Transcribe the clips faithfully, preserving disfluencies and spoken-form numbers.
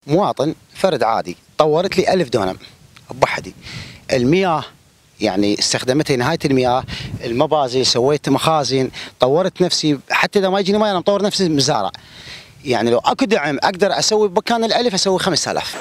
مواطن فرد عادي طورت لي ألف دونم بوحدي. المياه يعني استخدمتها نهاية المياه، المبازل، سويت مخازن، طورت نفسي. حتى اذا ما يجيني ماي انا مطور نفسي مزارع. يعني لو اكو دعم اقدر اسوي بمكان الالف اسوي خمسة آلاف.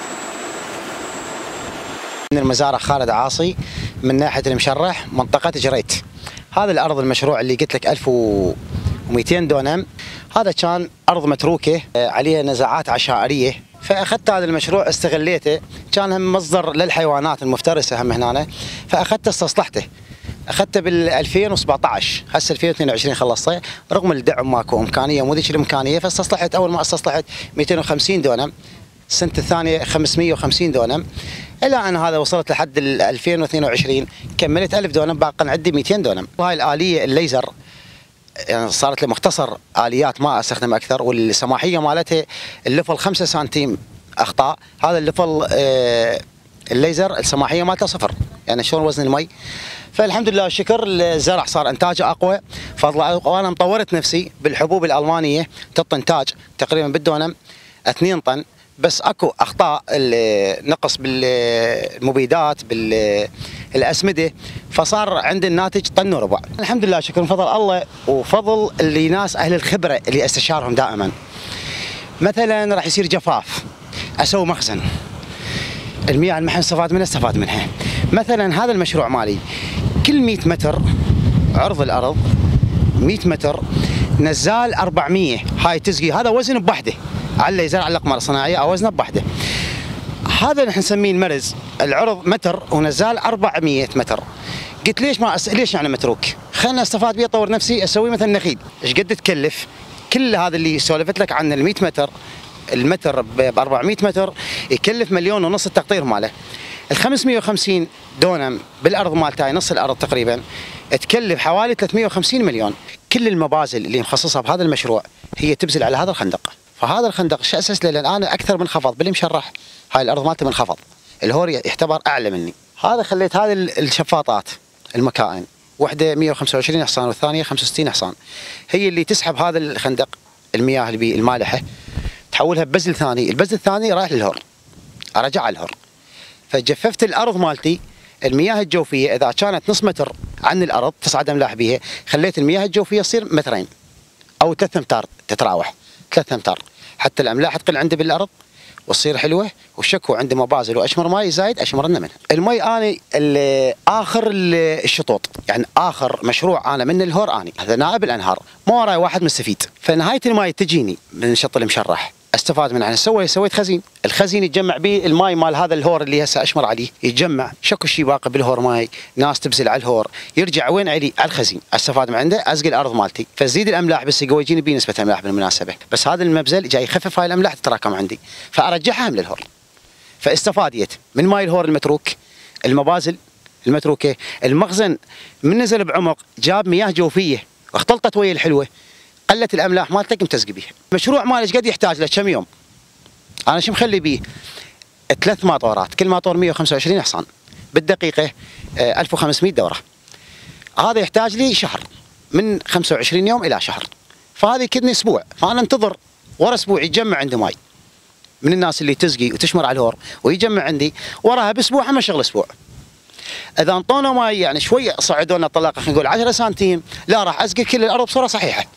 من المزارع خالد عاصي من ناحيه المشرح منطقه جريت. هذا الارض المشروع اللي قلت لك ألف ومئتين دونم، هذا كان ارض متروكه عليها نزاعات عشائريه، فاخذت هذا المشروع استغليته، كان هم مصدر للحيوانات المفترسه هم هنا، فاخذته استصلحته. اخذته بال ألفين وسبعطعش، هسه ألفين واثنين وعشرين خلصته، رغم الدعم ماكو امكانيه مو ذيك الامكانيه، فاستصلحت. اول ما استصلحت مئتين وخمسين دونم، السنه الثانيه خمسمئة وخمسين دونم، الى ان هذا وصلت لحد ألفين واثنين وعشرين كملت ألف دونم، باقي عندي مئتين دونم. هاي الاليه الليزر يعني صارت لي مختصر اليات ما استخدم اكثر، والسماحيه مالتها اللفل خمسة سنتيم اخطاء. هذا اللفل آه الليزر السماحيه مالته صفر، يعني شلون وزن المي. فالحمد لله والشكر الزرع صار انتاجه اقوى فضل. وانا مطورت نفسي بالحبوب الالمانيه تعطي انتاج تقريبا بالدونم اثنين طن، بس اكو اخطاء نقص بالمبيدات بالاسمده، فصار عندي الناتج طن وربع. الحمد لله شكر فضل الله وفضل اللي ناس اهل الخبره اللي استشارهم دائما. مثلا راح يصير جفاف اسوي مخزن، المياه المحن استفاد منها استفاد منها. مثلا هذا المشروع مالي كل مئة متر عرض الارض مئة متر نزال أربعمئة، هاي تسقي هذا وزن بوحده على الليزر على الاقمار الصناعيه او وزنه بوحده. هذا نحن نسميه المرز، العرض متر ونزال أربعمئة متر. قلت ليش ما أس... ليش يعني متروك؟ خلنا استفاد بيه اطور نفسي اسوي مثل نخيل. ايش قد تكلف؟ كل هذا اللي سولفت لك عن ال مئة متر، المتر ب أربعمئة متر يكلف مليون ونص التقطير ماله. ال خمسمئة وخمسين دونم بالارض مالتاي نص الارض تقريبا تكلف حوالي ثلاثمئة وخمسين مليون. كل المبازل اللي مخصصها بهذا المشروع هي تبذل على هذا الخندق. فهذا الخندق شو اسس له؟ لان انا اكثر من خفض بالمشرح، هاي الارض مالتي من خفض، الهور يعتبر اعلى مني. هذا خليت هذه الشفاطات المكائن، واحده مئة وخمسة وعشرين حصان والثانيه خمسة وستين حصان، هي اللي تسحب هذا الخندق المياه اللي المالحه تحولها ببزل ثاني، البزل الثاني رايح للهور ارجع على الهور. فجففت الارض مالتي، المياه الجوفيه اذا كانت نص متر عن الارض تصعد املاح بها، خليت المياه الجوفيه تصير مترين او ثلاث امتار تتراوح، ثلاث امتار حتى الاملاح تقل عندي بالارض وتصير حلوه. والشكو عندي مبازل واشمر ماي زايد اشمر لنا منها. المي اني اخر الشطوط، يعني اخر مشروع انا من الهور اني هذا نائب الانهار، ما وراي واحد مستفيد. فنهايه الماي تجيني من شط المشرح استفاد منها. انا سويت سويت خزين، الخزين يتجمع به الماي مال هذا الهور اللي هسه اشمر عليه، يتجمع شكو شيء باقي بالهور ماي، ناس تبزل على الهور يرجع وين علي على الخزين، استفاد من عنده اسقي الارض مالتي، فزيد الاملاح بس يقوي يجيني بيه نسبه املاح بالمناسبه، بس هذا المبزل جاي يخفف هاي الاملاح تتراكم عندي، فارجعها من للهور. فاستفاديت من ماي الهور المتروك، المبازل المتروكه، المخزن من نزل بعمق جاب مياه جوفيه واختلطت ويا الحلوه، قلت الاملاح مالتك متسقي بيها. المشروع مالي ايش قد يحتاج له كم يوم؟ انا شو مخلي بيه؟ ثلاث ماطورات، كل ماطور مئة وخمسة وعشرين حصان بالدقيقه ألف وخمسمئة دوره. هذا يحتاج لي شهر، من خمسة وعشرين يوم الى شهر. فهذه كدني اسبوع، فانا انتظر ورا اسبوع يتجمع عندي ماي من الناس اللي تسقي وتشمر على الهور ويجمع عندي، وراها باسبوع هم شغل اسبوع. اذا انطونا ماي يعني شويه صعدونا طلاقه خلينا نقول عشرة سنتيم، لا راح اسقي كل الارض بصوره صحيحه.